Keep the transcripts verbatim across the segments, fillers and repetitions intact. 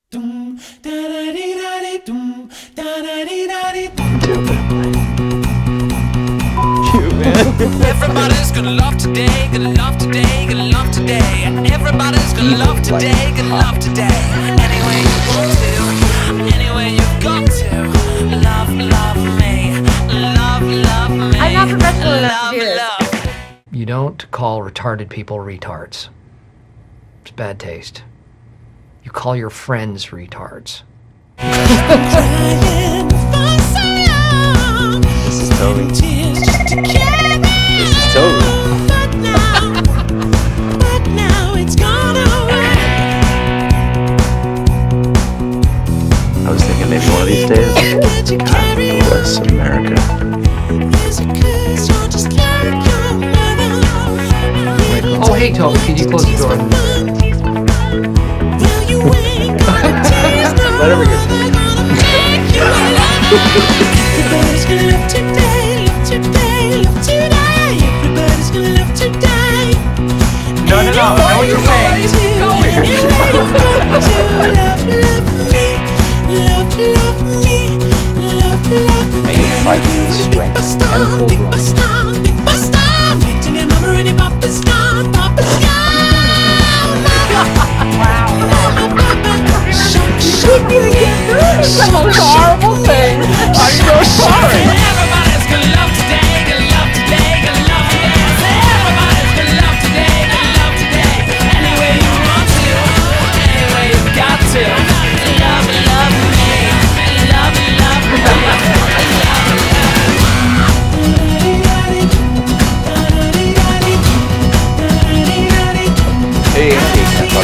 Everybody's gonna love today, gonna love today, gonna love today. Everybody's gonna love today, gonna love today. Anyway you want to, anyway you've got to. Love, love me, love, love me. I'm not professional enough to do this. You don't call retarded people retards. It's bad taste. You call your friends retards. This is Toby. This is Toby. I was thinking maybe one of these days, God bless America. Oh, hey, Toby, can you close the door? Let her begin. Everybody's gonna love today, love today, love today. Everybody's gonna love today. No, no, no, I know what you're saying. Go here. Love, love me, love, love me, love, love me. Fight with strength and full Big star, big star, waiting and I'm ready, Papa Star, Papa Star. It's the most horrible thing. I'm so sorry. Everybody's gonna love today, gonna love today, gonna love today. Everybody's gonna love today, gonna love today. Any way you want to, any way you've got to. Love, love me, love, love me. Hey, Andy.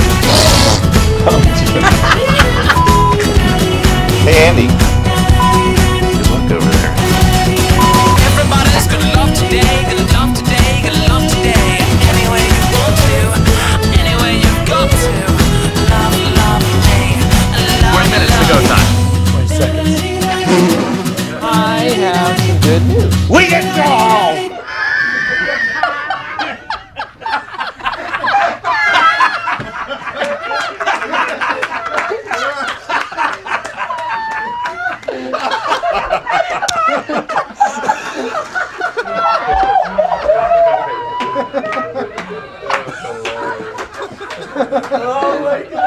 Hey, Andy. Good luck over there. Everybody's gonna love today, gonna love today, gonna love today. Any way you want to, any way you've got to. Love, love me, love, twenty minutes to go time. twenty seconds. I have some good news. We get go! Oh my God.